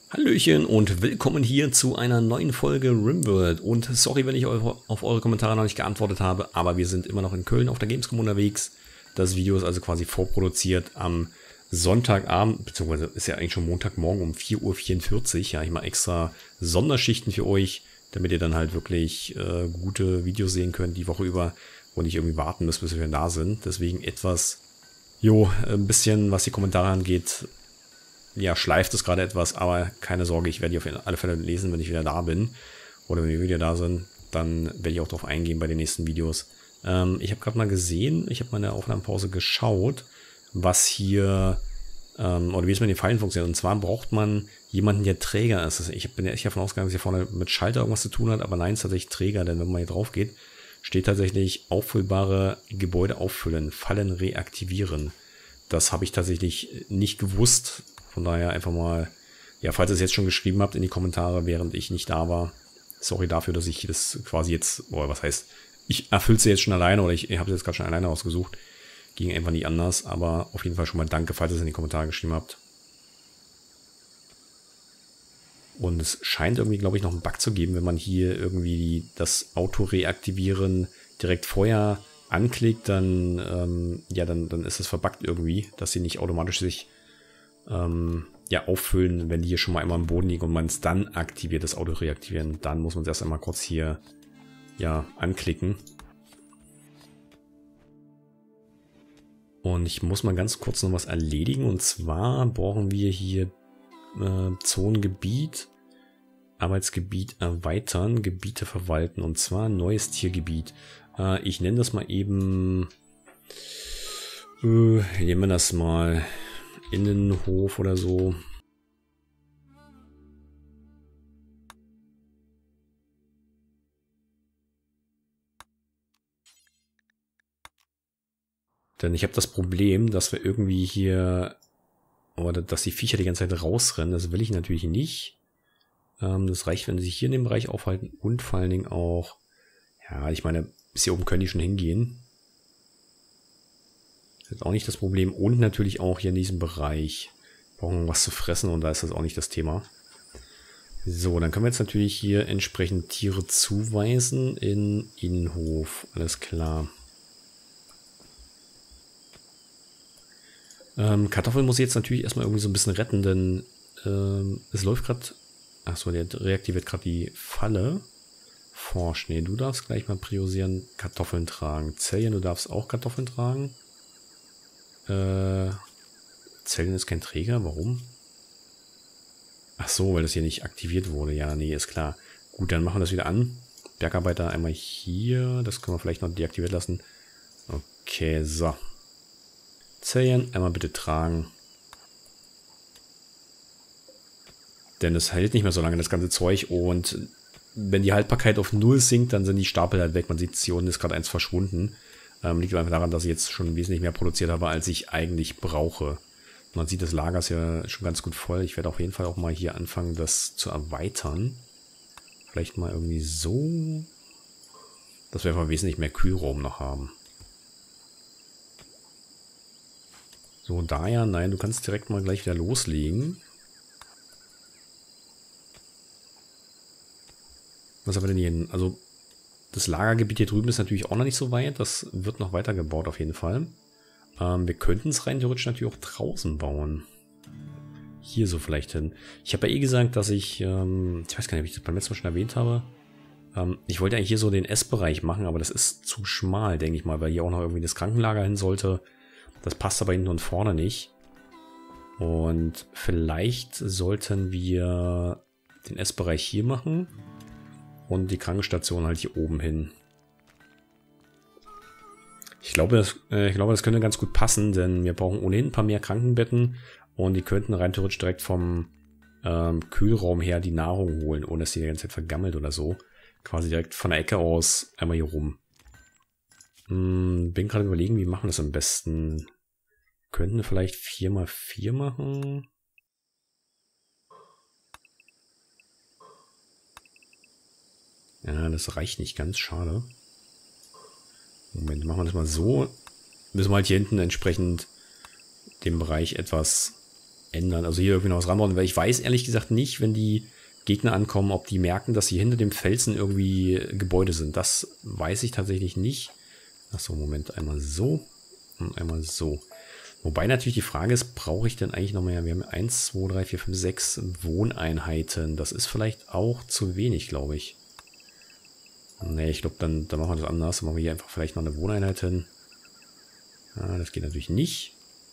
Hallöchen und willkommen hier zu einer neuen Folge RimWorld. Und sorry, wenn ich auf eure Kommentare noch nicht geantwortet habe, aber wir sind immer noch in Köln auf der Gamescom unterwegs. Das Video ist also quasi vorproduziert am Sonntagabend, beziehungsweise ist ja eigentlich schon Montagmorgen um 4:44 Uhr. Ja, ich mache extra Sonderschichten für euch, damit ihr dann halt wirklich gute Videos sehen könnt die Woche über und nicht irgendwie warten müsst, bis wir da sind. Deswegen etwas, ein bisschen, was die Kommentare angeht, ja, schleift es gerade etwas, aber keine Sorge, ich werde die auf alle Fälle lesen, wenn ich wieder da bin. Oder wenn wir wieder da sind, dann werde ich auch darauf eingehen bei den nächsten Videos. Ich habe gerade mal gesehen, ich habe mal in der Aufnahmepause geschaut, was hier, oder wie es mit den Pfeilen funktioniert. Und zwar braucht man jemanden, der Träger ist. Also ich bin ja echt davon ausgegangen, dass hier vorne mit Schalter irgendwas zu tun hat, aber nein, es ist tatsächlich Träger, denn wenn man hier drauf geht, steht tatsächlich auffüllbare Gebäude auffüllen, Fallen reaktivieren. Das habe ich tatsächlich nicht gewusst. Von daher einfach mal, ja, falls ihr es jetzt schon geschrieben habt in die Kommentare, während ich nicht da war, sorry dafür, dass ich das quasi jetzt, oder was heißt, ich erfülle es jetzt schon alleine oder ich habe es jetzt gerade schon alleine ausgesucht. Ging einfach nicht anders, aber auf jeden Fall schon mal danke, falls ihr es in die Kommentare geschrieben habt. Und es scheint irgendwie, glaube ich, noch einen Bug zu geben, wenn man hier irgendwie das Auto reaktivieren direkt vorher anklickt, dann, dann ist es verbuggt irgendwie, dass sie nicht automatisch sich auffüllen, wenn die hier schon mal einmal am Boden liegen und man es dann aktiviert, das Auto reaktivieren. Dann muss man es erst einmal kurz hier anklicken. Und ich muss mal ganz kurz noch was erledigen. Und zwar brauchen wir hier Zonengebiet, Arbeitsgebiet erweitern, Gebiete verwalten. Und zwar neues Tiergebiet. Ich nenne das mal eben, nehmen wir das mal Innenhof oder so. Denn ich habe das Problem, dass wir irgendwie hier, oder dass die Viecher die ganze Zeit rausrennen. Das will ich natürlich nicht. Das reicht, wenn sie sich hier in dem Bereich aufhalten und vor allen Dingen auch, ja, ich meine, bis hier oben können die schon hingehen. Das ist auch nicht das Problem. Und natürlich auch hier in diesem Bereich. Brauchen was zu fressen und da ist das auch nicht das Thema. So, dann können wir jetzt natürlich hier entsprechend Tiere zuweisen in Innenhof. Alles klar. Kartoffeln muss ich jetzt natürlich erstmal irgendwie so ein bisschen retten, denn es läuft gerade. Achso, der reaktiviert gerade die Falle. Forsch, nee, du darfst gleich mal priorisieren. Kartoffeln tragen. Zellien, du darfst auch Kartoffeln tragen. Zellen ist kein Träger, warum? Ach so, weil das hier nicht aktiviert wurde. Ja, nee, ist klar. Gut, dann machen wir das wieder an. Bergarbeiter einmal hier. Das können wir vielleicht noch deaktiviert lassen. Okay, so. Zellen einmal bitte tragen. Denn es hält nicht mehr so lange, das ganze Zeug. Und wenn die Haltbarkeit auf 0 sinkt, dann sind die Stapel halt weg. Man sieht, hier unten ist gerade eins verschwunden. Liegt einfach daran, dass ich jetzt schon wesentlich mehr produziert habe, als ich eigentlich brauche. Man sieht, das Lager ist ja schon ganz gut voll. Ich werde auf jeden Fall auch mal hier anfangen, das zu erweitern. Vielleicht mal irgendwie so, dass wir einfach wesentlich mehr Kühlraum noch haben. So, daher, nein, du kannst direkt mal gleich wieder loslegen. Was haben wir denn hier hin? Also, das Lagergebiet hier drüben ist natürlich auch noch nicht so weit. Das wird noch weiter gebaut auf jeden Fall. Wir könnten es rein theoretisch natürlich auch draußen bauen. Hier so vielleicht hin. Ich habe ja eh gesagt, dass ich weiß gar nicht, ob ich das beim letzten Mal schon erwähnt habe. Ich wollte eigentlich hier so den Essbereich machen, aber das ist zu schmal, denke ich mal, weil hier auch noch irgendwie das Krankenlager hin sollte. Das passt aber hinten und vorne nicht. Und vielleicht sollten wir den Essbereich hier machen. Und die Krankenstation halt hier oben hin. Ich glaube, das könnte ganz gut passen, denn wir brauchen ohnehin ein paar mehr Krankenbetten. Und die könnten rein theoretisch direkt vom Kühlraum her die Nahrung holen, ohne dass die ganze Zeit vergammelt oder so. Quasi direkt von der Ecke aus einmal hier rum. Bin gerade überlegen, wie machen wir das am besten. Könnten wir vielleicht 4x4 machen? Ja, das reicht nicht ganz, schade. Moment, machen wir das mal so. Müssen wir halt hier hinten entsprechend den Bereich etwas ändern. Also hier irgendwie noch was ranbauen, weil ich weiß ehrlich gesagt nicht, wenn die Gegner ankommen, ob die merken, dass hier hinter dem Felsen irgendwie Gebäude sind. Das weiß ich tatsächlich nicht. Achso, Moment, einmal so und einmal so. Wobei natürlich die Frage ist, brauche ich denn eigentlich noch mehr? Wir haben 1, 2, 3, 4, 5, 6 Wohneinheiten. Das ist vielleicht auch zu wenig, glaube ich. Nee, ich glaube, dann machen wir das anders. Dann machen wir hier einfach vielleicht noch eine Wohneinheit hin. Ja, das geht natürlich nicht.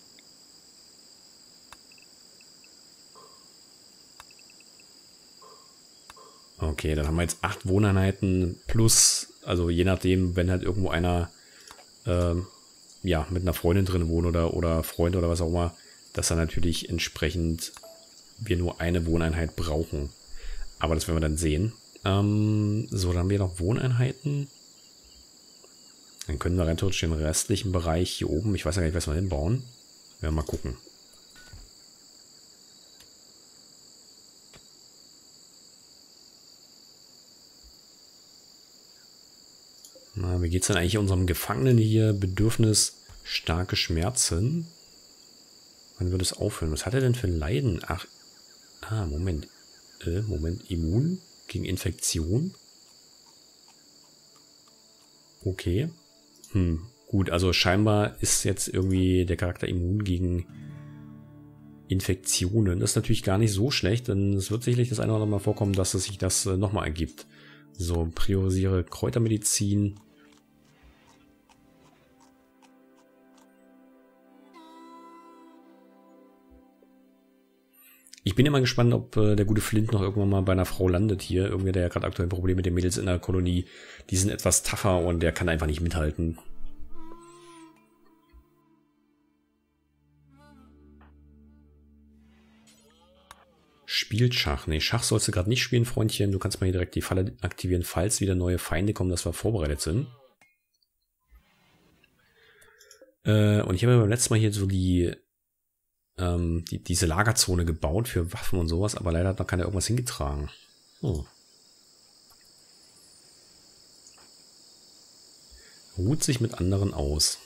Okay, dann haben wir jetzt 8 Wohneinheiten plus, also je nachdem, wenn halt irgendwo einer ja, mit einer Freundin drin wohnt oder Freund oder was auch immer, dass dann natürlich entsprechend wir nur eine Wohneinheit brauchen. Aber das werden wir dann sehen. So, dann haben wir noch Wohneinheiten. Dann können wir rein theoretisch den restlichen Bereich hier oben, ich weiß ja gar nicht, was wir hinbauen. Werden wir mal gucken. Na, wie geht es denn eigentlich unserem Gefangenen hier? Bedürfnis, starke Schmerzen. Wann wird es aufhören? Was hat er denn für Leiden? Ach, Moment. Moment, immun gegen Infektion. Okay. Gut, also scheinbar ist jetzt irgendwie der Charakter immun gegen Infektionen. Das ist natürlich gar nicht so schlecht, denn es wird sicherlich das eine oder andere Mal vorkommen, dass es sich das nochmal ergibt. So, priorisiere Kräutermedizin. Ich bin immer gespannt, ob der gute Flint noch irgendwann mal bei einer Frau landet hier. Irgendwer, der ja gerade aktuell ein Problem mit den Mädels in der Kolonie. Die sind etwas tougher und der kann einfach nicht mithalten. Spielt Schach. Nee, Schach sollst du gerade nicht spielen, Freundchen. Du kannst mal hier direkt die Falle aktivieren, falls wieder neue Feinde kommen, dass wir vorbereitet sind. Und ich habe beim letzten Mal hier so diese Lagerzone gebaut für Waffen und sowas, aber leider hat noch keiner irgendwas hingetragen. Ruht sich mit anderen aus.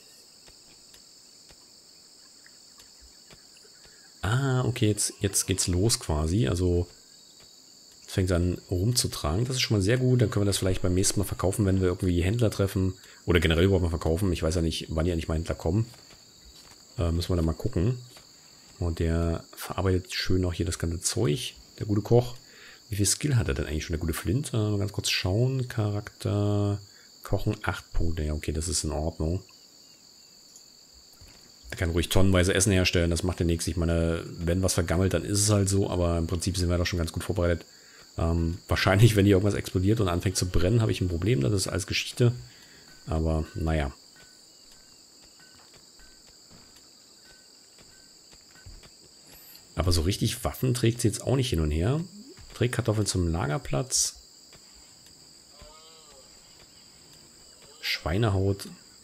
Okay, jetzt geht's los quasi. Also es fängt an rumzutragen. Das ist schon mal sehr gut. Dann können wir das vielleicht beim nächsten Mal verkaufen, wenn wir irgendwie Händler treffen. Oder generell überhaupt mal verkaufen. Ich weiß ja nicht, wann die eigentlich mal Händler kommen. Müssen wir da mal gucken. Und der verarbeitet schön auch hier das ganze Zeug. Der gute Koch. Wie viel Skill hat er denn eigentlich schon, der gute Flint? Mal ganz kurz schauen. Charakter. Kochen 8 Punkte. Ja, okay, das ist in Ordnung. Er kann ruhig tonnenweise Essen herstellen. Das macht ja nichts. Ich meine, wenn was vergammelt, dann ist es halt so. Aber im Prinzip sind wir doch schon ganz gut vorbereitet. Wahrscheinlich, wenn hier irgendwas explodiert und anfängt zu brennen, habe ich ein Problem. Das ist alles Geschichte. Aber naja. Aber so richtig Waffen trägt sie jetzt auch nicht hin und her. Trägt Kartoffeln zum Lagerplatz. Schweinehaut.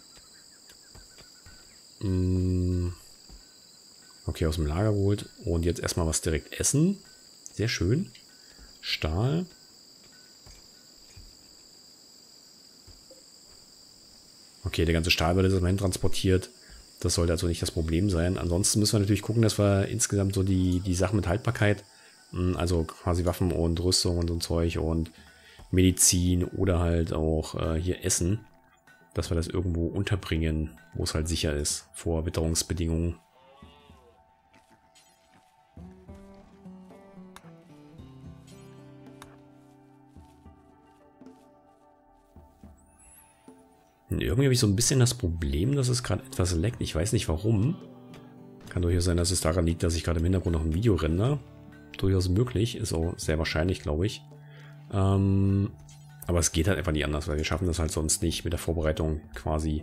Okay, aus dem Lager geholt. Und jetzt erstmal was direkt essen. Sehr schön. Stahl. Okay, der ganze Stahl wird jetzt erstmal hin transportiert. Das sollte also nicht das Problem sein. Ansonsten müssen wir natürlich gucken, dass wir insgesamt so die Sachen mit Haltbarkeit, also quasi Waffen und Rüstung und so ein Zeug und Medizin oder halt auch hier Essen, dass wir das irgendwo unterbringen, wo es halt sicher ist, vor Witterungsbedingungen. Irgendwie habe ich so ein bisschen das Problem, dass es gerade etwas leckt. Ich weiß nicht warum. Kann durchaus sein, dass es daran liegt, dass ich gerade im Hintergrund noch ein Video render. Durchaus möglich. Ist auch sehr wahrscheinlich, glaube ich. Aber es geht halt einfach nicht anders, weil wir schaffen das halt sonst nicht mit der Vorbereitung quasi.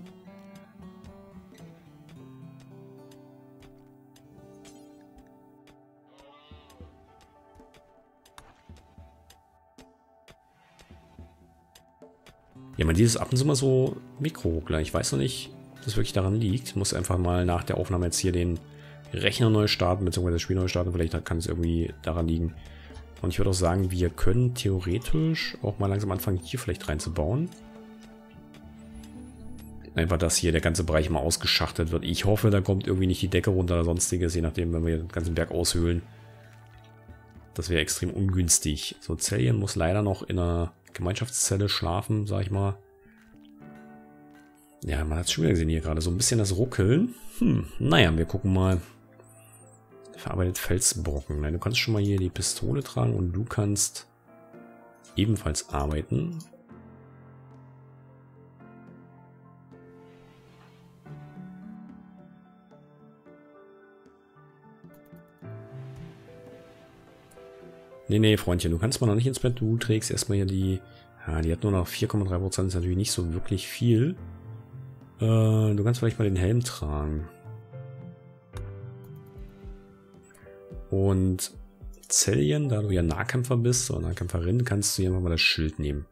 Ja, man sieht es ab und zu mal so Mikroruckler. Ich weiß noch nicht, ob das wirklich daran liegt. Ich muss einfach mal nach der Aufnahme jetzt hier den Rechner neu starten, beziehungsweise das Spiel neu starten. Vielleicht kann es irgendwie daran liegen. Und ich würde auch sagen, wir können theoretisch auch mal langsam anfangen, hier vielleicht reinzubauen. Einfach, dass hier der ganze Bereich mal ausgeschachtet wird. Ich hoffe, da kommt irgendwie nicht die Decke runter oder sonstiges, je nachdem, wenn wir den ganzen Berg aushöhlen. Das wäre extrem ungünstig. So, Zellien muss leider noch in einer Gemeinschaftszelle schlafen, sag ich mal. Ja, man hat es schon wieder gesehen hier gerade. So ein bisschen das Ruckeln. Naja, wir gucken mal. Verarbeitet Felsbrocken. Nein, du kannst schon mal hier die Pistole tragen und du kannst ebenfalls arbeiten. Nee, Freundchen, du kannst mal noch nicht ins Bett. Du trägst erstmal hier die... Ja, die hat nur noch 4,3%. Ist natürlich nicht so wirklich viel. Du kannst vielleicht mal den Helm tragen. Und Zellien, da du ja Nahkämpfer bist oder Nahkämpferin, kannst du hier mal das Schild nehmen.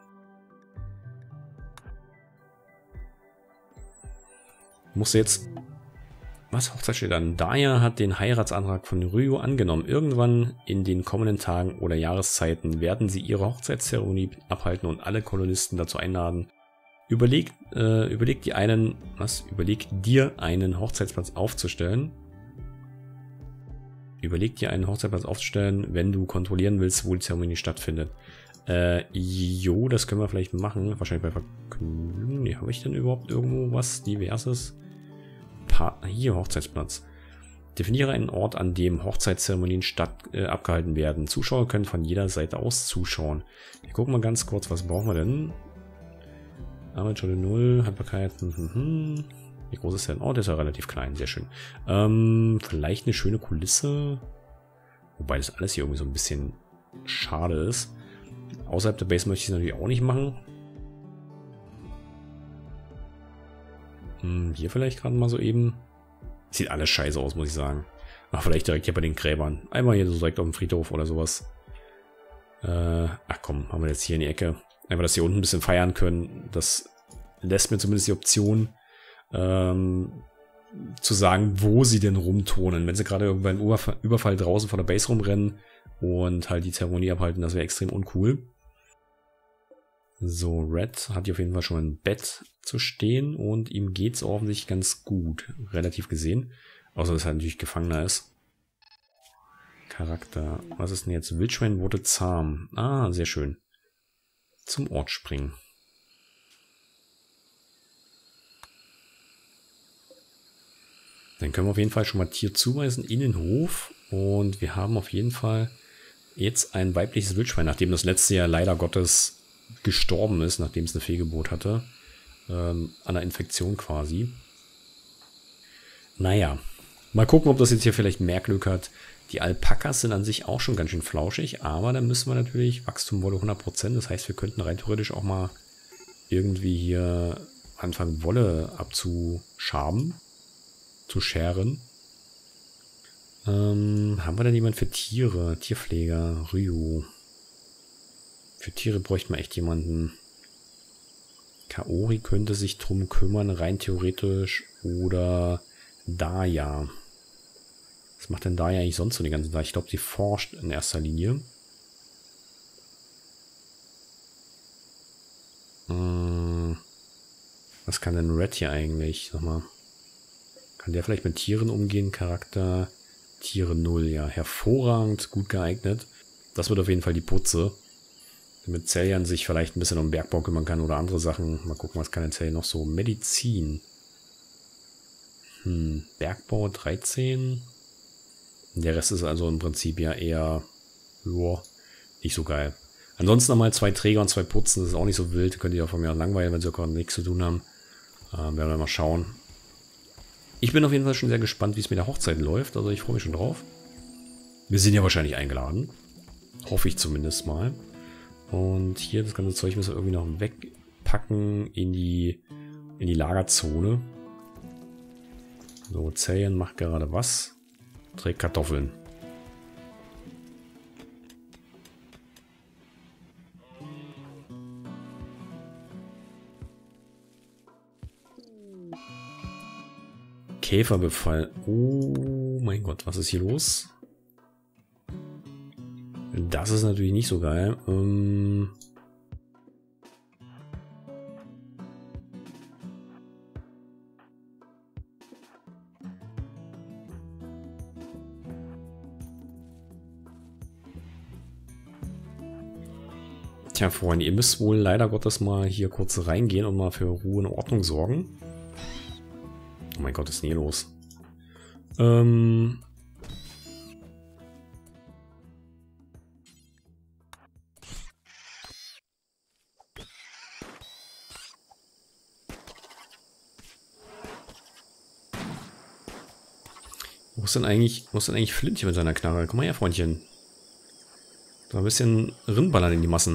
Musst du jetzt... Was? Hochzeit steht an. Daya hat den Heiratsantrag von Ryu angenommen. Irgendwann in den kommenden Tagen oder Jahreszeiten werden sie ihre Hochzeitszeremonie abhalten und alle Kolonisten dazu einladen. Überleg dir einen Hochzeitsplatz aufzustellen. Überleg dir einen Hochzeitsplatz aufzustellen, wenn du kontrollieren willst, wo die Zeremonie stattfindet. Jo, das können wir vielleicht machen. Wahrscheinlich bei Vergnügen. Nee, habe ich denn überhaupt irgendwo was Diverses? Hier, Hochzeitsplatz. Definiere einen Ort, an dem Hochzeitszeremonien abgehalten werden. Zuschauer können von jeder Seite aus zuschauen. Wir gucken mal ganz kurz, was brauchen wir denn? Arbeitsschule 0, Haltbarkeit. Wie groß ist der denn? Oh, der ist ja relativ klein, sehr schön. Vielleicht eine schöne Kulisse. Wobei das alles hier irgendwie so ein bisschen schade ist. Außerhalb der Base möchte ich es natürlich auch nicht machen. Hier vielleicht gerade mal so eben. Sieht alles scheiße aus, muss ich sagen. Aber vielleicht direkt hier bei den Gräbern. Einmal hier so direkt auf dem Friedhof oder sowas. Ach komm, haben wir jetzt hier in die Ecke. Einfach, dass sie unten ein bisschen feiern können. Das lässt mir zumindest die Option, zu sagen, wo sie denn rumturnen. Wenn sie gerade irgendwann einen Überfall draußen vor der Base rumrennen und halt die Zeremonie abhalten, das wäre extrem uncool. So, Red hat hier auf jeden Fall schon ein Bett zu stehen und ihm geht es offensichtlich ganz gut, relativ gesehen. Außer dass er natürlich Gefangener ist. Charakter. Was ist denn jetzt? Wildschwein wurde zahm. Ah, sehr schön. Zum Ort springen. Dann können wir auf jeden Fall schon mal Tier zuweisen in den Hof. Und wir haben auf jeden Fall jetzt ein weibliches Wildschwein, nachdem das letzte Jahr leider Gottes gestorben ist, nachdem es eine Fehlgeburt hatte. An einer Infektion quasi. Naja, mal gucken, ob das jetzt hier vielleicht mehr Glück hat. Die Alpakas sind an sich auch schon ganz schön flauschig, aber dann müssen wir natürlich Wachstum Wolle 100%. Das heißt, wir könnten rein theoretisch auch mal irgendwie hier anfangen, Wolle abzuschaben, zu scheren. Haben wir denn jemand für Tiere? Tierpfleger, Ryu. Für Tiere bräuchten wir echt jemanden. Kaori könnte sich drum kümmern, rein theoretisch. Oder Daya. Was macht denn Daya eigentlich sonst so den ganzen Tag? Ich glaube, sie forscht in erster Linie. Was kann denn Red hier eigentlich? Sag mal. Kann der vielleicht mit Tieren umgehen? Charakter Tiere 0. Ja, hervorragend, gut geeignet. Das wird auf jeden Fall die Putze. Damit Zellien sich vielleicht ein bisschen um den Bergbau kümmern kann oder andere Sachen. Mal gucken, was kann der Zellien noch so? Medizin. Bergbau 13. Der Rest ist also im Prinzip ja eher nicht so geil. Ansonsten nochmal 2 Träger und 2 Putzen. Das ist auch nicht so wild. Könnt ihr auch von mir langweilen, wenn sie auch nichts zu tun haben. Werden wir mal schauen. Ich bin auf jeden Fall schon sehr gespannt, wie es mit der Hochzeit läuft. Also ich freue mich schon drauf. Wir sind ja wahrscheinlich eingeladen. Hoffe ich zumindest mal. Und hier das ganze Zeug müssen wir irgendwie noch wegpacken in die Lagerzone. So, Zellien macht gerade was? Trägt Kartoffeln. Käferbefall. Oh mein Gott, was ist hier los? Das ist natürlich nicht so geil. Tja, Freunde, ihr müsst wohl leider Gottes mal hier kurz reingehen und mal für Ruhe und Ordnung sorgen. Oh mein Gott, was ist denn hier los? Wo ist denn eigentlich Flintchen mit seiner Knarre? Komm mal her, Freundchen. So ein bisschen rinballern in die Massen.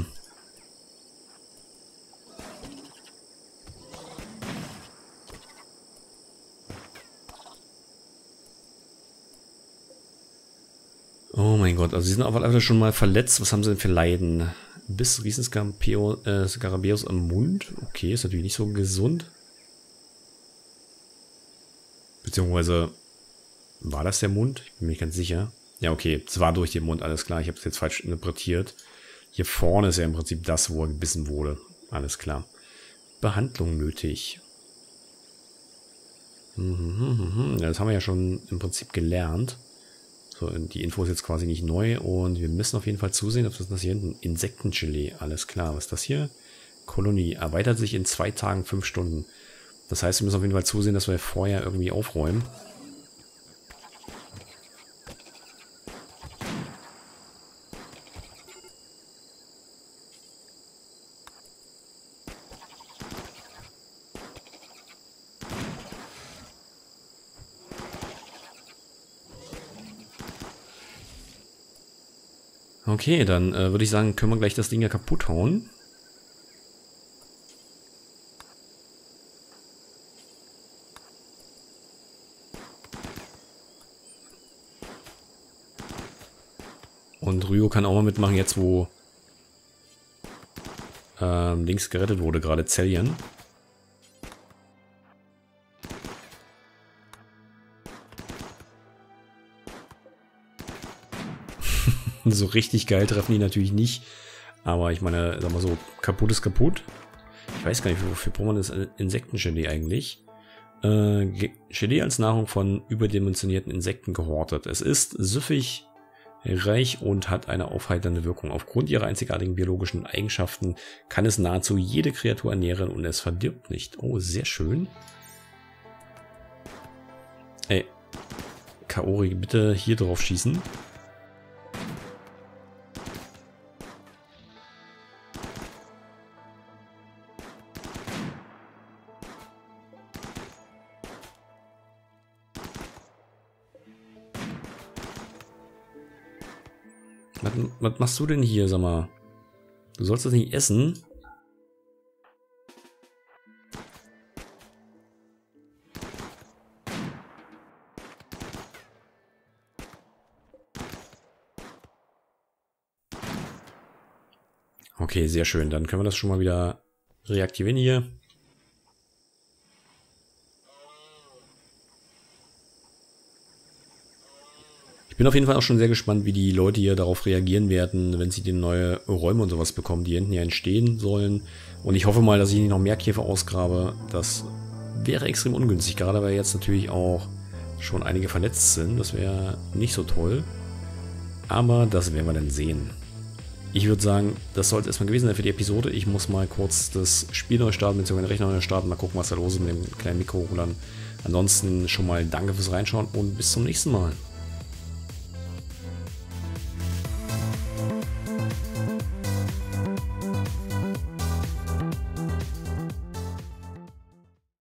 Oh mein Gott, also sie sind aber alle schon mal verletzt. Was haben sie denn für Leiden? Biss Riesenskarabäus am Mund. Okay, ist natürlich nicht so gesund. Beziehungsweise, war das der Mund? Ich bin mir nicht ganz sicher. Ja, okay, es war durch den Mund, alles klar. Ich habe es jetzt falsch interpretiert. Hier vorne ist ja im Prinzip das, wo er gebissen wurde. Alles klar. Behandlung nötig. Ja, das haben wir ja schon im Prinzip gelernt. So, die Info ist jetzt quasi nicht neu und wir müssen auf jeden Fall zusehen, ob das hier hinten Insektengelee, alles klar. Was ist das hier? Kolonie, erweitert sich in 2 Tagen 5 Stunden. Das heißt, wir müssen auf jeden Fall zusehen, dass wir vorher irgendwie aufräumen. Okay, dann würde ich sagen, können wir gleich das Ding ja kaputt hauen. Und Ryo kann auch mal mitmachen, jetzt wo links gerettet wurde, gerade Zellien. So richtig geil treffen die natürlich nicht. Aber ich meine, sag mal so, kaputt ist kaputt. Ich weiß gar nicht, wofür braucht man das Insektengelee eigentlich? Gelee als Nahrung von überdimensionierten Insekten gehortet. Es ist süffig, reich und hat eine aufheiternde Wirkung. Aufgrund ihrer einzigartigen biologischen Eigenschaften kann es nahezu jede Kreatur ernähren und es verdirbt nicht. Oh, sehr schön. Ey, Kaori, bitte hier drauf schießen. Was machst du denn hier, sag mal? Du sollst das nicht essen. Okay, sehr schön. Dann können wir das schon mal wieder reaktivieren hier. Ich bin auf jeden Fall auch schon sehr gespannt, wie die Leute hier darauf reagieren werden, wenn sie die neue Räume und sowas bekommen, die hinten ja entstehen sollen. Und ich hoffe mal, dass ich nicht noch mehr Käfer ausgrabe. Das wäre extrem ungünstig, gerade weil jetzt natürlich auch schon einige verletzt sind. Das wäre nicht so toll. Aber das werden wir dann sehen. Ich würde sagen, das soll es erstmal gewesen sein für die Episode. Ich muss mal kurz das Spiel neu starten, beziehungsweise den Rechner neu starten. Mal gucken, was da los ist mit dem kleinen Mikrorollern. Ansonsten schon mal danke fürs Reinschauen und bis zum nächsten Mal.